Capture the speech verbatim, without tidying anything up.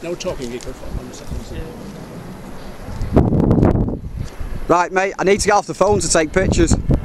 No talking, you can one second. Right, mate, I need to get off the phone to take pictures.